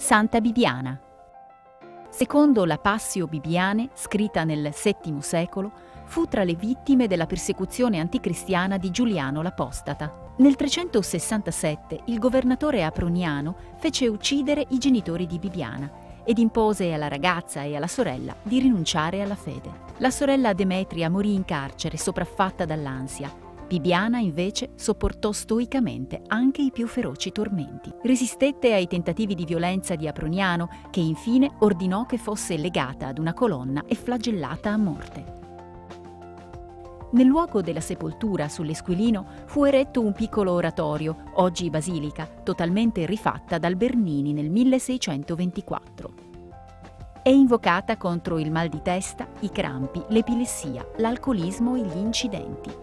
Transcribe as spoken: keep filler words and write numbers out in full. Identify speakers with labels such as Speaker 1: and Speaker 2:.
Speaker 1: Santa Bibiana. Secondo la Passio Bibiane, scritta nel settimo secolo, fu tra le vittime della persecuzione anticristiana di Giuliano l'Apostata. Nel trecentosessantasette il governatore Aproniano fece uccidere i genitori di Bibiana ed impose alla ragazza e alla sorella di rinunciare alla fede. La sorella Demetria morì in carcere sopraffatta dall'ansia. Bibiana invece sopportò stoicamente anche i più feroci tormenti. Resistette ai tentativi di violenza di Aproniano, che infine ordinò che fosse legata ad una colonna e flagellata a morte. Nel luogo della sepoltura, sull'Esquilino, fu eretto un piccolo oratorio, oggi basilica, totalmente rifatta dal Bernini nel milleseicentoventiquattro. È invocata contro il mal di testa, i crampi, l'epilessia, l'alcolismo e gli incidenti.